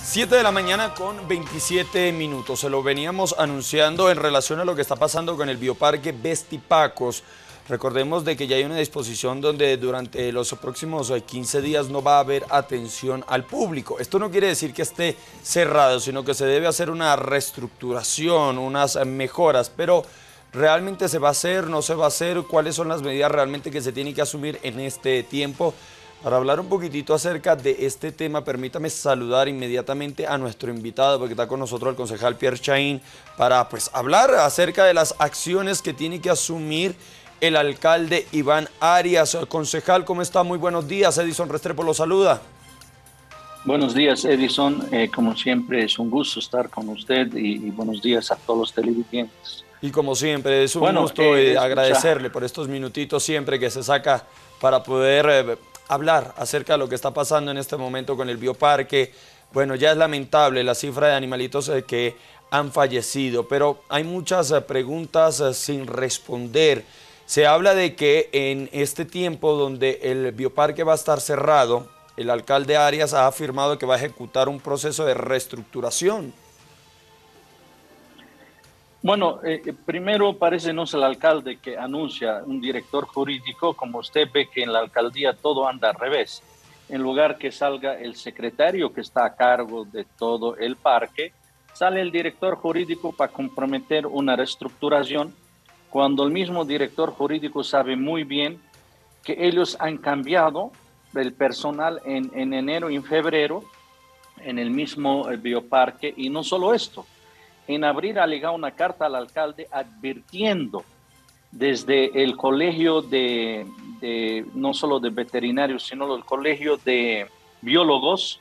7 de la mañana con 27 minutos. Se lo veníamos anunciando en relación a lo que está pasando con el bioparque Vestipacos. Recordemos de que ya hay una disposición donde durante los próximos 15 días no va a haber atención al público. Esto no quiere decir que esté cerrado, sino que se debe hacer una reestructuración, unas mejoras, pero ¿realmente se va a hacer, no se va a hacer? ¿Cuáles son las medidas realmente que se tienen que asumir en este tiempo? Para hablar un poquitito acerca de este tema, permítame saludar inmediatamente a nuestro invitado, porque está con nosotros el concejal Pierre Chaín, para hablar acerca de las acciones que tiene que asumir el alcalde Iván Arias. Concejal, ¿cómo está? Muy buenos días. Edison Restrepo lo saluda. Buenos días, Edison. Como siempre, es un gusto estar con usted y buenos días a todos los televidentes. Y como siempre, es un gusto agradecerle por estos minutitos siempre que se saca para poder hablar acerca de lo que está pasando en este momento con el bioparque. Bueno, ya es lamentable la cifra de animalitos que han fallecido, pero hay muchas preguntas sin responder. Se habla de que en este tiempo donde el bioparque va a estar cerrado, el alcalde Arias ha afirmado que va a ejecutar un proceso de reestructuración. Bueno, primero parece no es el alcalde que anuncia un director jurídico, como usted ve que en la alcaldía todo anda al revés. En lugar que salga el secretario que está a cargo de todo el parque, sale el director jurídico para comprometer una reestructuración, cuando el mismo director jurídico sabe muy bien que ellos han cambiado el personal en enero y en febrero en el mismo bioparque, y no solo esto. En abril ha llegado una carta al alcalde advirtiendo desde el colegio no solo de veterinarios, sino el colegio de biólogos,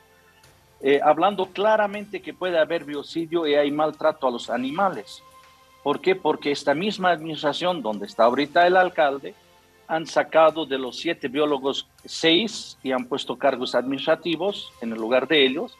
hablando claramente que puede haber biocidio y hay maltrato a los animales. ¿Por qué? Porque esta misma administración donde está ahorita el alcalde han sacado de los 7 biólogos 6 y han puesto cargos administrativos en el lugar de ellos.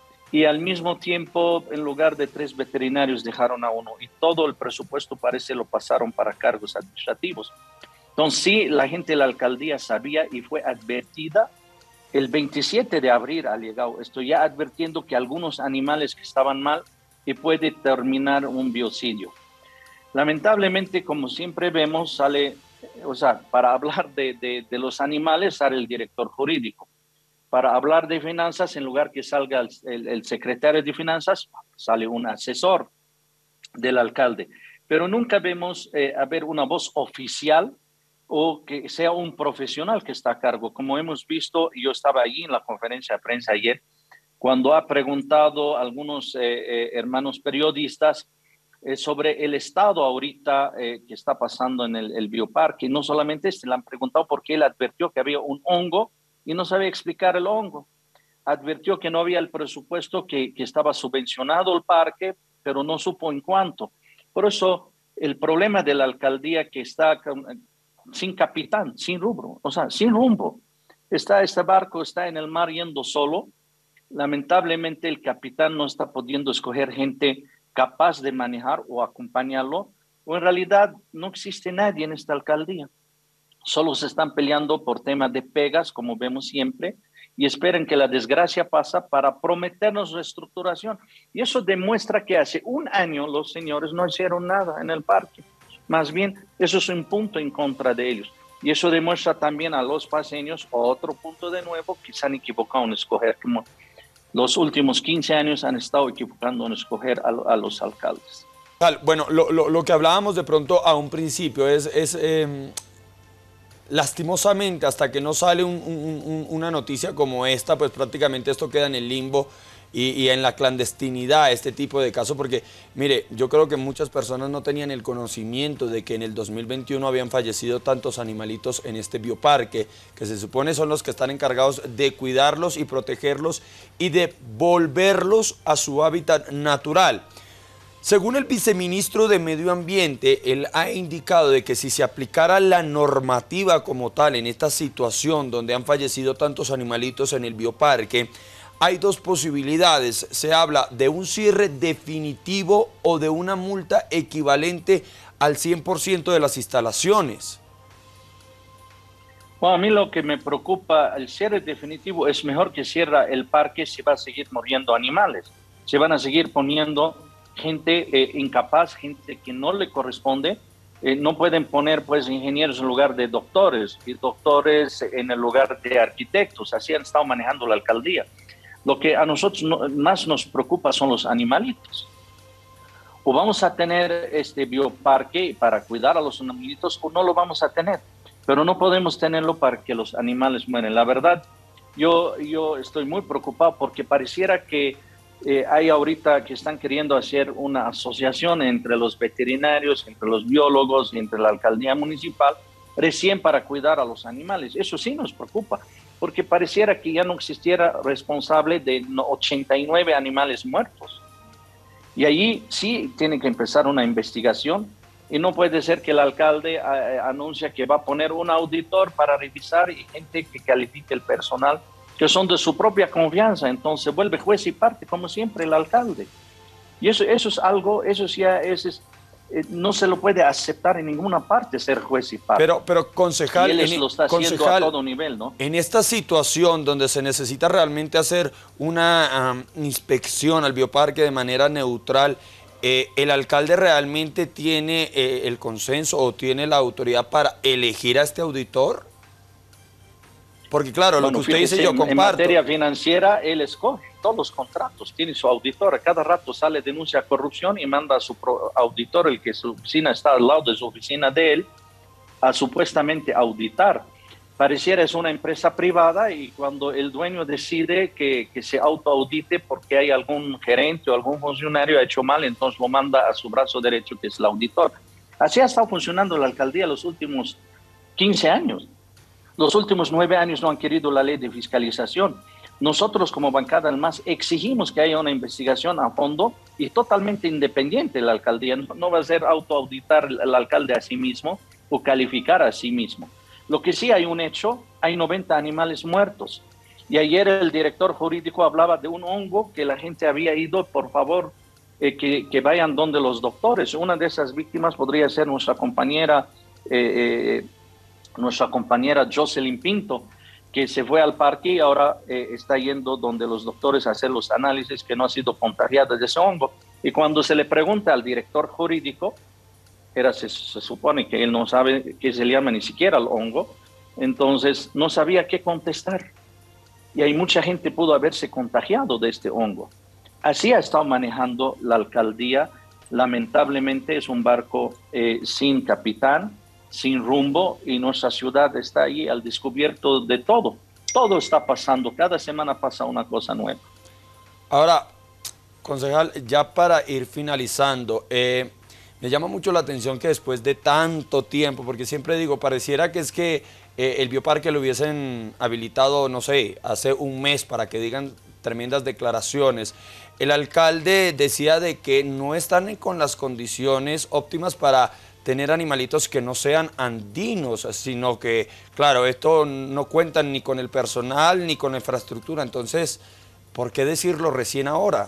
Y al mismo tiempo, en lugar de 3 veterinarios, dejaron a 1. Y todo el presupuesto parece lo pasaron para cargos administrativos. Entonces, sí, la gente de la alcaldía sabía y fue advertida. El 27 de abril ha llegado esto, ya advirtiendo que algunos animales que estaban mal y puede terminar un biocidio. Lamentablemente, como siempre vemos, sale, para hablar de los animales, sale el director jurídico. Para hablar de finanzas, en lugar que salga el secretario de finanzas, sale un asesor del alcalde. Pero nunca vemos haber una voz oficial o que sea un profesional que está a cargo. Como hemos visto, yo estaba allí en la conferencia de prensa ayer, cuando ha preguntado a algunos hermanos periodistas sobre el estado ahorita que está pasando en el bioparque. No solamente le han preguntado por qué él advirtió que había un hongo y no sabía explicar el hongo. Advirtió que no había el presupuesto, que estaba subvencionado el parque, pero no supo en cuánto. Por eso el problema de la alcaldía que está sin capitán, sin rubro, sin rumbo. Este barco está en el mar yendo solo. Lamentablemente el capitán no está pudiendo escoger gente capaz de manejar o acompañarlo, o en realidad no existe nadie en esta alcaldía. Solo se están peleando por temas de pegas, como vemos siempre, y esperan que la desgracia pasa para prometernos reestructuración. Y eso demuestra que hace un año los señores no hicieron nada en el parque. Más bien, eso es un punto en contra de ellos. Y eso demuestra también a los paseños otro punto de nuevo que se han equivocado en escoger, como los últimos 15 años han estado equivocando en escoger a los alcaldes. Bueno, lo que hablábamos de pronto a un principio es lastimosamente, hasta que no sale una noticia como esta, pues prácticamente esto queda en el limbo y en la clandestinidad, este tipo de casos, porque mire, yo creo que muchas personas no tenían el conocimiento de que en el 2021 habían fallecido tantos animalitos en este bioparque, que se supone son los que están encargados de cuidarlos y protegerlos y de volverlos a su hábitat natural. Según el viceministro de Medio Ambiente, él ha indicado de que si se aplicara la normativa como tal en esta situación donde han fallecido tantos animalitos en el bioparque, hay 2 posibilidades. Se habla de un cierre definitivo o de una multa equivalente al 100% de las instalaciones. Bueno, a mí lo que me preocupa, el cierre definitivo, es mejor que cierre el parque si va a seguir muriendo animales. Se van a seguir poniendo gente incapaz, gente que no le corresponde. No pueden poner pues ingenieros en lugar de doctores y doctores en el lugar de arquitectos. Así han estado manejando la alcaldía. Lo que a nosotros más nos preocupa son los animalitos. O vamos a tener este bioparque para cuidar a los animalitos o no lo vamos a tener. Pero no podemos tenerlo para que los animales mueren. La verdad, yo estoy muy preocupado porque pareciera que hay ahorita que están queriendo hacer una asociación entre los veterinarios, entre los biólogos, entre la alcaldía municipal, recién para cuidar a los animales. Eso sí nos preocupa, porque pareciera que ya no existiera responsable de 89 animales muertos. Y allí sí tiene que empezar una investigación. Y no puede ser que el alcalde anuncia que va a poner un auditor para revisar y gente que califique el personal, que son de su propia confianza. Entonces vuelve juez y parte, como siempre, el alcalde. Y eso es algo, eso ya no se lo puede aceptar en ninguna parte, ser juez y parte. Pero concejal, y él lo está haciendo a todo nivel, ¿no? En esta situación donde se necesita realmente hacer una inspección al bioparque de manera neutral, ¿el alcalde realmente tiene el consenso o tiene la autoridad para elegir a este auditor? Porque claro, bueno, lo que usted dice yo comparto. En materia financiera, él escoge todos los contratos, tiene su auditor. A cada rato sale denuncia de corrupción y manda a su auditor, el que su oficina está al lado de su oficina de él, a supuestamente auditar. Pareciera es una empresa privada y cuando el dueño decide que se autoaudite porque hay algún gerente o algún funcionario ha hecho mal, entonces lo manda a su brazo derecho, que es el auditor. Así ha estado funcionando la alcaldía los últimos 15 años. Los últimos 9 años no han querido la ley de fiscalización. Nosotros como bancada del MAS exigimos que haya una investigación a fondo y totalmente independiente de la alcaldía. No va a ser autoauditar el alcalde a sí mismo o calificar a sí mismo. Lo que sí hay un hecho, hay 90 animales muertos. Y ayer el director jurídico hablaba de un hongo que la gente había ido, por favor, que vayan donde los doctores. Una de esas víctimas podría ser nuestra compañera Jocelyn Pinto, que se fue al parque y ahora está yendo donde los doctores a hacer los análisis, que no ha sido contagiada de ese hongo. Y cuando se le pregunta al director jurídico, se supone que él no sabe qué se le llama ni siquiera el hongo, entonces no sabía qué contestar. Y hay mucha gente que pudo haberse contagiado de este hongo. Así ha estado manejando la alcaldía. Lamentablemente es un barco sin capitán, sin rumbo, y nuestra ciudad está ahí al descubierto de todo. Todo está pasando, cada semana pasa una cosa nueva. Ahora, concejal, ya para ir finalizando, me llama mucho la atención que después de tanto tiempo, porque siempre digo, pareciera que es que el bioparque lo hubiesen habilitado, no sé, hace un mes para que digan tremendas declaraciones. El alcalde decía de que no están con las condiciones óptimas para tener animalitos que no sean andinos, sino que, claro, esto no cuentan ni con el personal ni con la infraestructura. Entonces, ¿por qué decirlo recién ahora?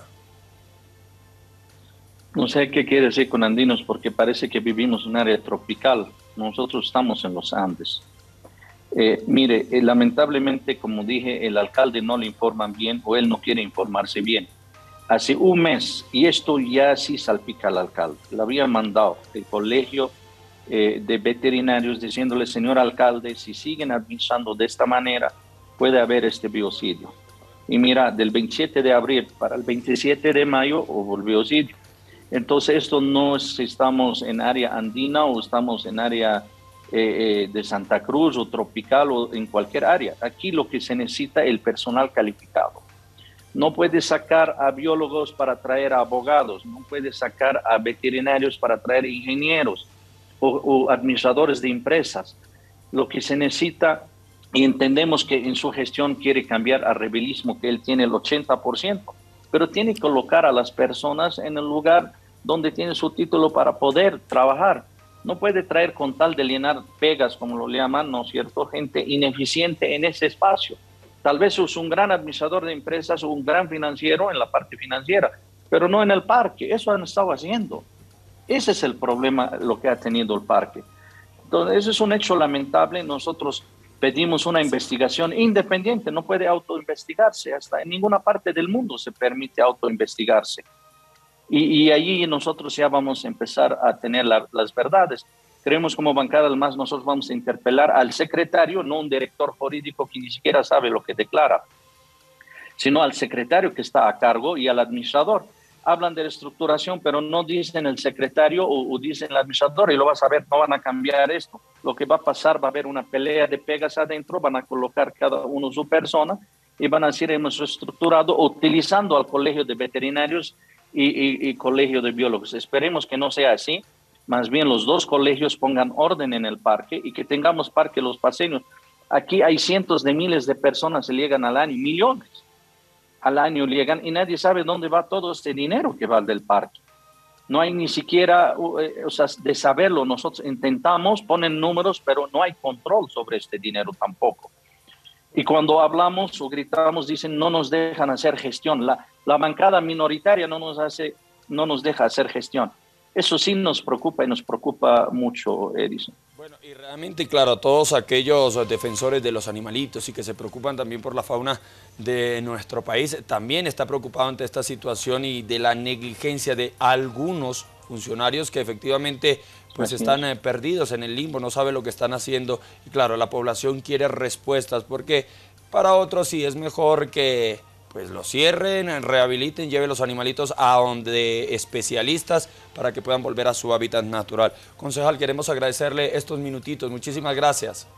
No sé qué quiere decir con andinos, porque parece que vivimos en un área tropical. Nosotros estamos en los Andes. Mire, lamentablemente, como dije, el alcalde no le informan bien o él no quiere informarse bien. Hace un mes, y esto ya sí salpica al alcalde, le había mandado el colegio de veterinarios diciéndole, señor alcalde, si siguen administrando de esta manera, puede haber este biocidio. Y mira, del 27 de abril para el 27 de mayo hubo el biocidio. Entonces esto no es si estamos en área andina o estamos en área de Santa Cruz o tropical o en cualquier área. Aquí lo que se necesita es el personal calificado. No puede sacar a biólogos para traer a abogados, no puede sacar a veterinarios para traer ingenieros o administradores de empresas. Lo que se necesita, y entendemos que en su gestión quiere cambiar a rebelismo, que él tiene el 80%, pero tiene que colocar a las personas en el lugar donde tiene su título para poder trabajar. No puede traer con tal de llenar pegas, como lo llaman, ¿no es cierto?, gente ineficiente en ese espacio. Tal vez es un gran administrador de empresas o un gran financiero en la parte financiera, pero no en el parque. Eso han estado haciendo. Ese es el problema, lo que ha tenido el parque. Entonces, ese es un hecho lamentable. Nosotros Pedimos una investigación independiente, no puede autoinvestigarse, hasta en ninguna parte del mundo se permite autoinvestigarse. Y allí nosotros ya vamos a empezar a tener las verdades. Creemos como bancada, además, nosotros vamos a interpelar al secretario, no un director jurídico que ni siquiera sabe lo que declara, sino al secretario que está a cargo y al administrador. Hablan de reestructuración, pero no dicen el secretario o dicen el administrador, y lo vas a ver, no van a cambiar esto. Lo que va a pasar, va a haber una pelea de pegas adentro, van a colocar cada uno su persona y van a decir, hemos reestructurado utilizando al colegio de veterinarios y colegio de biólogos. Esperemos que no sea así, más bien los dos colegios pongan orden en el parque y que tengamos parque los paseños. Aquí hay cientos de miles de personas que llegan al año, millones al año llegan, y nadie sabe dónde va todo este dinero que va del parque. No hay ni siquiera, o sea, de saberlo. Nosotros intentamos, ponen números, pero no hay control sobre este dinero tampoco. Y cuando hablamos o gritamos, dicen, no nos dejan hacer gestión. La bancada minoritaria no nos deja hacer gestión. Eso sí nos preocupa y nos preocupa mucho, Edison. Bueno, y realmente, claro, todos aquellos defensores de los animalitos y que se preocupan también por la fauna de nuestro país, también está preocupado ante esta situación y de la negligencia de algunos funcionarios que efectivamente pues están perdidos en el limbo, no saben lo que están haciendo. Y claro, la población quiere respuestas, porque para otros sí es mejor que pues lo cierren, rehabiliten, lleven los animalitos a donde especialistas para que puedan volver a su hábitat natural. Concejal, queremos agradecerle estos minutitos. Muchísimas gracias.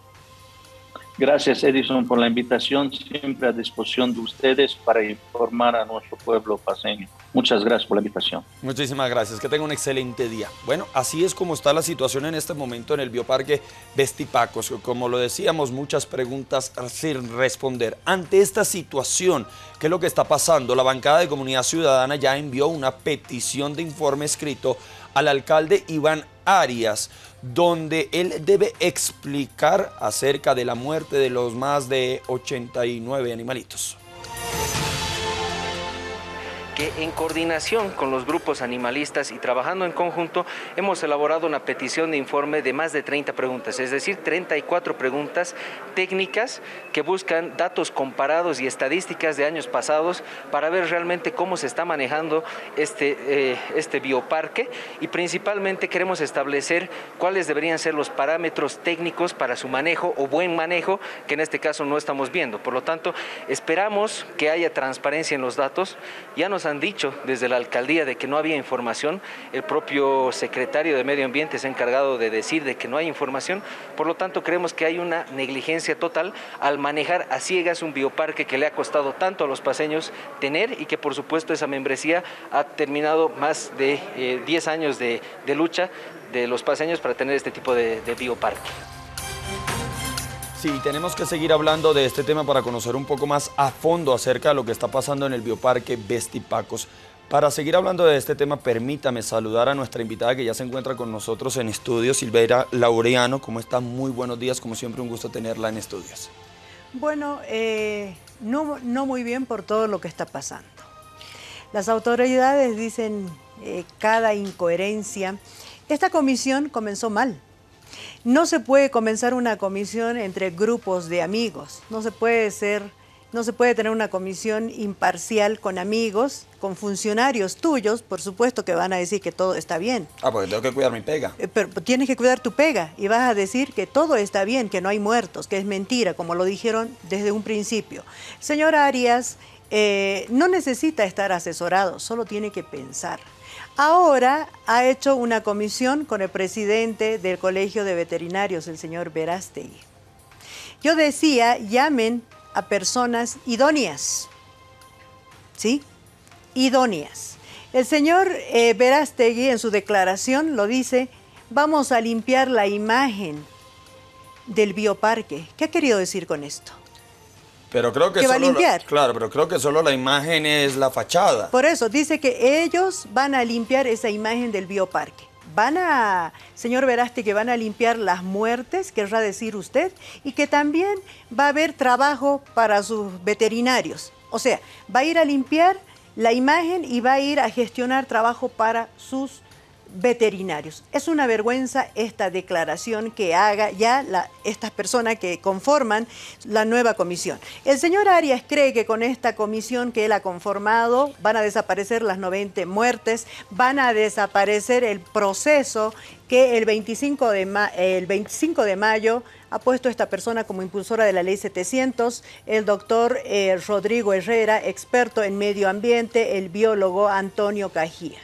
Gracias, Edison, por la invitación, siempre a disposición de ustedes para informar a nuestro pueblo paceño. Muchas gracias por la invitación. Muchísimas gracias, que tenga un excelente día. Bueno, así es como está la situación en este momento en el Bioparque Vestipacos. Como lo decíamos, muchas preguntas sin responder. Ante esta situación, ¿qué es lo que está pasando? La bancada de Comunidad Ciudadana ya envió una petición de informe escrito al alcalde Iván Arias, donde él debe explicar acerca de la muerte de los más de 89 animalitos. Que en coordinación con los grupos animalistas y trabajando en conjunto hemos elaborado una petición de informe de más de 30 preguntas, es decir, 34 preguntas técnicas que buscan datos comparados y estadísticas de años pasados para ver realmente cómo se está manejando este bioparque, y principalmente queremos establecer cuáles deberían ser los parámetros técnicos para su manejo o buen manejo, que en este caso no estamos viendo. Por lo tanto, esperamos que haya transparencia en los datos. Ya nos han dicho desde la alcaldía de que no había información, el propio secretario de Medio Ambiente se ha encargado de decir de que no hay información. Por lo tanto, creemos que hay una negligencia total al manejar a ciegas un bioparque que le ha costado tanto a los paceños tener, y que por supuesto esa membresía ha terminado más de 10 años de lucha de los paceños para tener este tipo de bioparque. Sí, tenemos que seguir hablando de este tema para conocer un poco más a fondo acerca de lo que está pasando en el Bioparque Vestipacos. Para seguir hablando de este tema, permítame saludar a nuestra invitada que ya se encuentra con nosotros en estudios, Silveira Laureano. ¿Cómo está? Muy buenos días, como siempre un gusto tenerla en estudios. Bueno, no muy bien por todo lo que está pasando. Las autoridades dicen cada incoherencia. Esta comisión comenzó mal. No se puede comenzar una comisión entre grupos de amigos, no se puede tener una comisión imparcial con amigos, con funcionarios tuyos, por supuesto que van a decir que todo está bien. Ah, porque tengo que cuidar mi pega. Pero tienes que cuidar tu pega y vas a decir que todo está bien, que no hay muertos, que es mentira, como lo dijeron desde un principio. Señor Arias, no necesita estar asesorado, solo tiene que pensar. Ahora ha hecho una comisión con el presidente del Colegio de Veterinarios, el señor Verástegui. Yo decía, llamen a personas idóneas, ¿sí? Idóneas. El señor Verástegui en su declaración lo dice, vamos a limpiar la imagen del bioparque. ¿Qué ha querido decir con esto? Pero creo que va a limpiar. Claro, pero creo que solo la imagen es la fachada. Por eso, dice que ellos van a limpiar esa imagen del bioparque. Señor Verástegui, que van a limpiar las muertes, querrá decir usted, y que también va a haber trabajo para sus veterinarios. O sea, va a ir a limpiar la imagen y va a ir a gestionar trabajo para sus veterinarios. Es una vergüenza esta declaración que haga ya estas personas que conforman la nueva comisión. El señor Arias cree que con esta comisión que él ha conformado van a desaparecer las 90 muertes, van a desaparecer el proceso que el 25 de mayo ha puesto esta persona como impulsora de la ley 700, el doctor Rodrigo Herrera, experto en medio ambiente, el biólogo Antonio Cajías.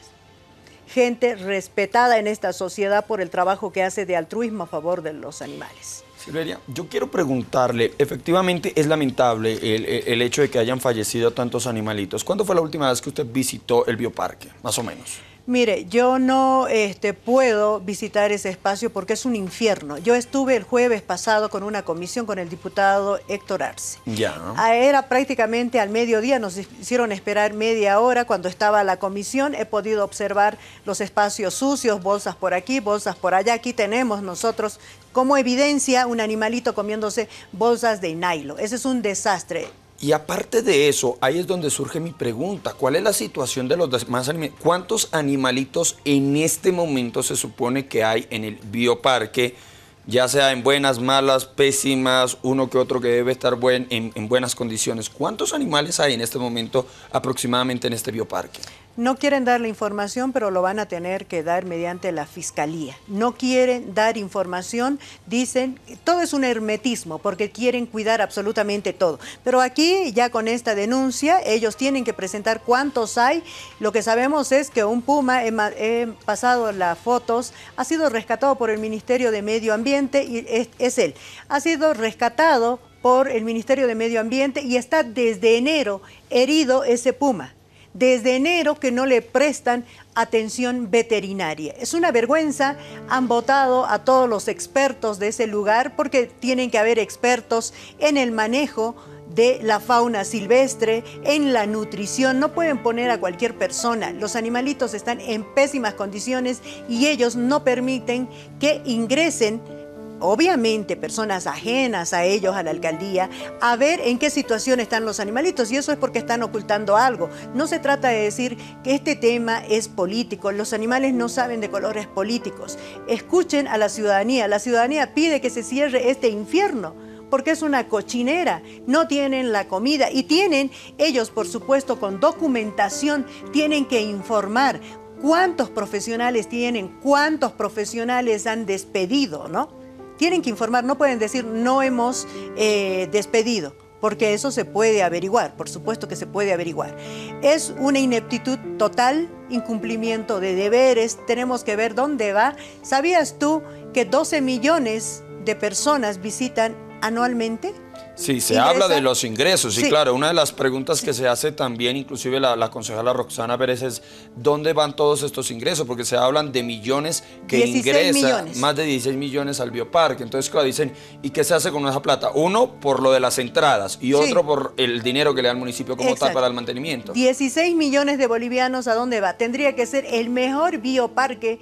Gente respetada en esta sociedad por el trabajo que hace de altruismo a favor de los animales. Silveria, yo quiero preguntarle, efectivamente es lamentable el hecho de que hayan fallecido tantos animalitos. ¿Cuándo fue la última vez que usted visitó el bioparque, más o menos? Mire, yo no puedo visitar ese espacio porque es un infierno. Yo estuve el jueves pasado con una comisión con el diputado Héctor Arce. Ya. Era prácticamente al mediodía, nos hicieron esperar media hora cuando estaba la comisión. He podido observar los espacios sucios, bolsas por aquí, bolsas por allá. Aquí tenemos nosotros como evidencia un animalito comiéndose bolsas de nylon. Ese es un desastre. Y aparte de eso, ahí es donde surge mi pregunta. ¿Cuál es la situación de los demás animales? ¿Cuántos animalitos en este momento se supone que hay en el bioparque? Ya sea en buenas, malas, pésimas, uno que otro que debe estar en buenas condiciones. ¿Cuántos animales hay en este momento aproximadamente en este bioparque? No quieren dar la información, pero lo van a tener que dar mediante la fiscalía. No quieren dar información, dicen, todo es un hermetismo, porque quieren cuidar absolutamente todo. Pero aquí, ya con esta denuncia, ellos tienen que presentar cuántos hay. Lo que sabemos es que un puma, he pasado las fotos, ha sido rescatado por el Ministerio de Medio Ambiente, y es él. Ha sido rescatado por el Ministerio de Medio Ambiente y está desde enero herido ese puma. Desde enero que no le prestan atención veterinaria. Es una vergüenza, han votado a todos los expertos de ese lugar porque tienen que haber expertos en el manejo de la fauna silvestre, en la nutrición. No pueden poner a cualquier persona. Los animalitos están en pésimas condiciones y ellos no permiten que ingresen, obviamente, personas ajenas a ellos, a la alcaldía, a ver en qué situación están los animalitos, y eso es porque están ocultando algo. No se trata de decir que este tema es político, los animales no saben de colores políticos. Escuchen a la ciudadanía pide que se cierre este infierno, porque es una cochinera, no tienen la comida y tienen, ellos por supuesto con documentación, tienen que informar cuántos profesionales tienen, cuántos profesionales han despedido, ¿no? Tienen que informar, no pueden decir no hemos despedido, porque eso se puede averiguar, por supuesto que se puede averiguar. Es una ineptitud total, incumplimiento de deberes, tenemos que ver dónde va. ¿Sabías tú que 12 millones de personas visitan anualmente? Sí, se habla de los ingresos, sí, claro. Una de las preguntas que se hace también, inclusive la concejala Roxana Pérez, es ¿dónde van todos estos ingresos? Porque se hablan de millones que ingresan, más de 16 millones al bioparque. Entonces, claro, dicen, ¿y qué se hace con esa plata? Uno, por lo de las entradas, y otro por el dinero que le da el municipio como tal para el mantenimiento. 16 millones de bolivianos, ¿a dónde va? Tendría que ser el mejor bioparque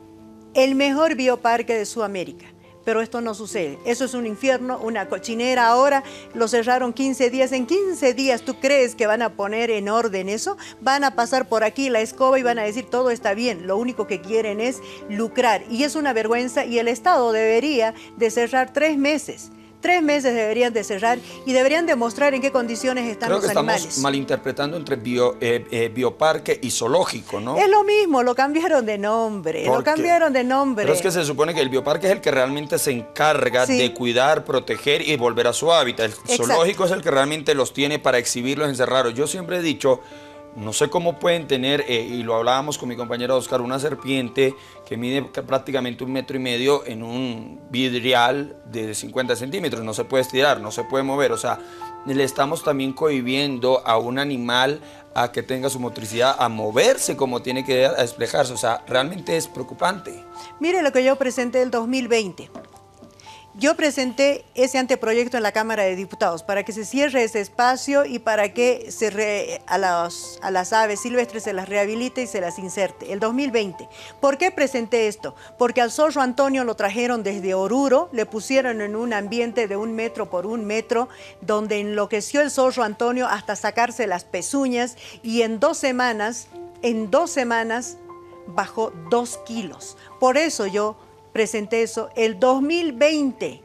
de Sudamérica. Pero esto no sucede. Eso es un infierno, una cochinera. Ahora lo cerraron 15 días. En 15 días, ¿tú crees que van a poner en orden eso? Van a pasar por aquí la escoba y van a decir todo está bien. Lo único que quieren es lucrar. Y es una vergüenza y el Estado debería de cerrar 3 meses. 3 meses deberían de cerrar y deberían demostrar en qué condiciones están los animales. Estamos malinterpretando entre bioparque y zoológico, ¿no? Es lo mismo, lo cambiaron de nombre, Pero es que se supone que el bioparque es el que realmente se encarga de cuidar, proteger y volver a su hábitat. El zoológico es el que realmente los tiene para exhibirlos, encerrados. Yo siempre he dicho, no sé cómo pueden tener, y lo hablábamos con mi compañero Oscar, una serpiente que mide prácticamente 1,5 metros en un vidrial de 50 centímetros. No se puede estirar, no se puede mover. O sea, le estamos también cohibiendo a un animal a que tenga su motricidad, a moverse como tiene que desplegarse. O sea, realmente es preocupante. Mire lo que yo presenté el 2020. Yo presenté ese anteproyecto en la Cámara de Diputados para que se cierre ese espacio y para que a las aves silvestres se las rehabilite y se las inserte. El 2020. ¿Por qué presenté esto? Porque al zorro Antonio lo trajeron desde Oruro, le pusieron en un ambiente de 1 metro por 1 metro, donde enloqueció el zorro Antonio hasta sacarse las pezuñas y en 2 semanas bajó 2 kilos. Por eso yo presenté eso el 2020,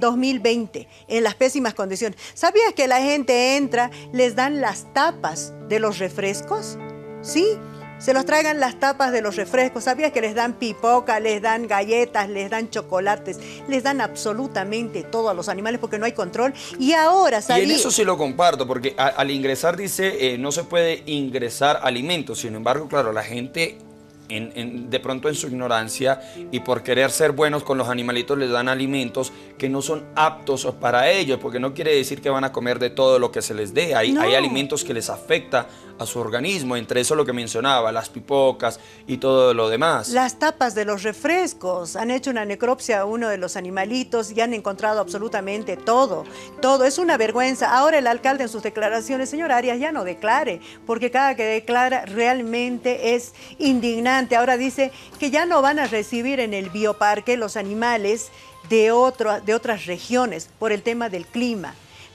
en las pésimas condiciones. ¿Sabías que la gente entra, les dan las tapas de los refrescos? Sí, se los traigan las tapas de los refrescos. ¿Sabías que les dan pipoca, les dan galletas, les dan chocolates, les dan absolutamente todo a los animales porque no hay control? Y ahora Y en eso sí lo comparto, porque al ingresar dice no se puede ingresar alimentos. Sin embargo, claro, la gente de pronto en su ignorancia y por querer ser buenos con los animalitos les dan alimentos que no son aptos para ellos, porque no quiere decir que van a comer de todo lo que se les dé. Hay alimentos que les afecta a su organismo, entre eso lo que mencionaba, las pipocas y todo lo demás. Las tapas de los refrescos, han hecho una necropsia a uno de los animalitos y han encontrado absolutamente todo, es una vergüenza. Ahora el alcalde en sus declaraciones, señor Arias, ya no declare, porque cada que declara realmente es indignante. Ahora dice que ya no van a recibir en el bioparque los animales de otras regiones por el tema del clima.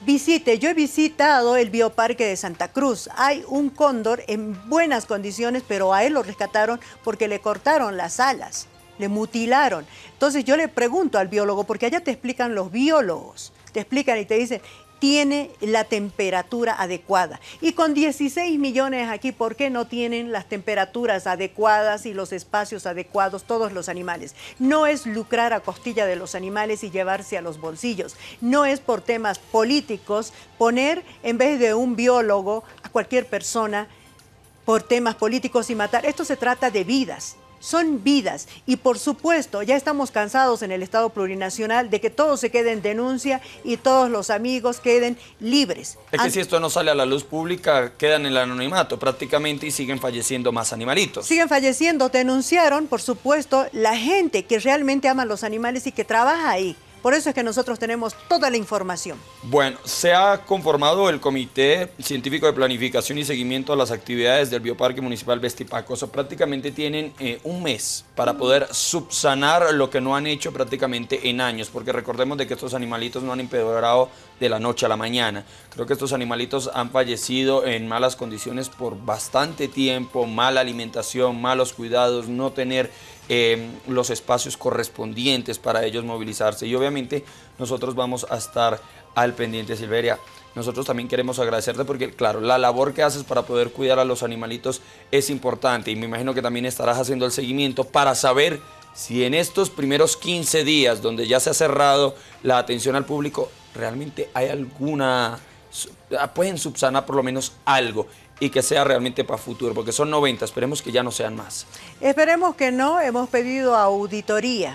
Yo he visitado el bioparque de Santa Cruz. Hay un cóndor en buenas condiciones, pero a él lo rescataron porque le cortaron las alas, le mutilaron. Entonces yo le pregunto al biólogo, porque allá te explican los biólogos, te explican y te dicen, tiene la temperatura adecuada. Y con 16 millones aquí, ¿por qué no tienen las temperaturas adecuadas y los espacios adecuados todos los animales? No es lucrar a costilla de los animales y llevarse a los bolsillos. No es por temas políticos poner en vez de un biólogo a cualquier persona por temas políticos y matar. Esto se trata de vidas. Son vidas y por supuesto ya estamos cansados en el Estado plurinacional de que todo se quede en denuncia y todos los amigos queden libres. Es que si esto no sale a la luz pública quedan en el anonimato prácticamente y siguen falleciendo más animalitos. Siguen falleciendo, denunciaron por supuesto la gente que realmente ama los animales y que trabaja ahí. Por eso es que nosotros tenemos toda la información. Bueno, se ha conformado el Comité Científico de Planificación y Seguimiento a las actividades del Bioparque Municipal Vestipacos. Prácticamente tienen un mes para poder subsanar lo que no han hecho prácticamente en años, porque recordemos de que estos animalitos no han empeorado de la noche a la mañana. Creo que estos animalitos han fallecido en malas condiciones por bastante tiempo, mala alimentación, malos cuidados, no tener los espacios correspondientes para ellos movilizarse. Y obviamente nosotros vamos a estar al pendiente, Silveria. Nosotros también queremos agradecerte porque, claro, la labor que haces para poder cuidar a los animalitos es importante y me imagino que también estarás haciendo el seguimiento para saber si en estos primeros 15 días donde ya se ha cerrado la atención al público, realmente hay pueden subsanar por lo menos algo y que sea realmente para futuro, porque son 90, esperemos que ya no sean más. Esperemos que no, hemos pedido auditorías,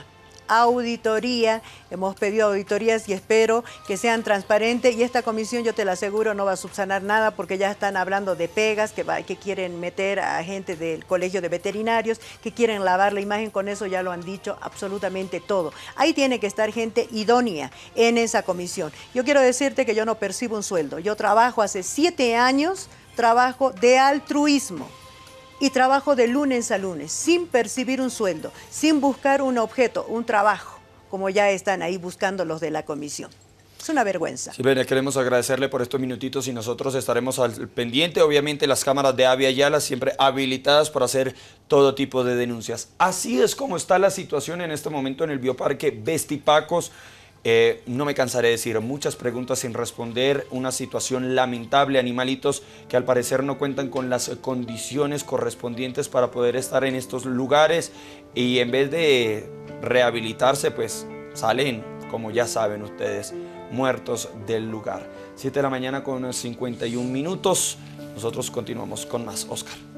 hemos pedido auditorías y espero que sean transparentes y esta comisión, yo te la aseguro, no va a subsanar nada porque ya están hablando de pegas, que quieren meter a gente del colegio de veterinarios, que quieren lavar la imagen, con eso ya lo han dicho absolutamente todo. Ahí tiene que estar gente idónea en esa comisión. Yo quiero decirte que yo no percibo un sueldo, yo trabajo hace 7 años, trabajo de altruismo. Y trabajo de lunes a lunes, sin percibir un sueldo, sin buscar un objeto, un trabajo, como ya están ahí buscando los de la comisión. Es una vergüenza. Silveria, queremos agradecerle por estos minutitos y nosotros estaremos al pendiente. Obviamente las cámaras de Avia Yala siempre habilitadas para hacer todo tipo de denuncias. Así es como está la situación en este momento en el Bioparque Vestipacos. No me cansaré de decir, muchas preguntas sin responder, una situación lamentable, animalitos que al parecer no cuentan con las condiciones correspondientes para poder estar en estos lugares y en vez de rehabilitarse, pues salen, como ya saben ustedes, muertos del lugar. 7 de la mañana con 51 minutos, nosotros continuamos con más, Oscar.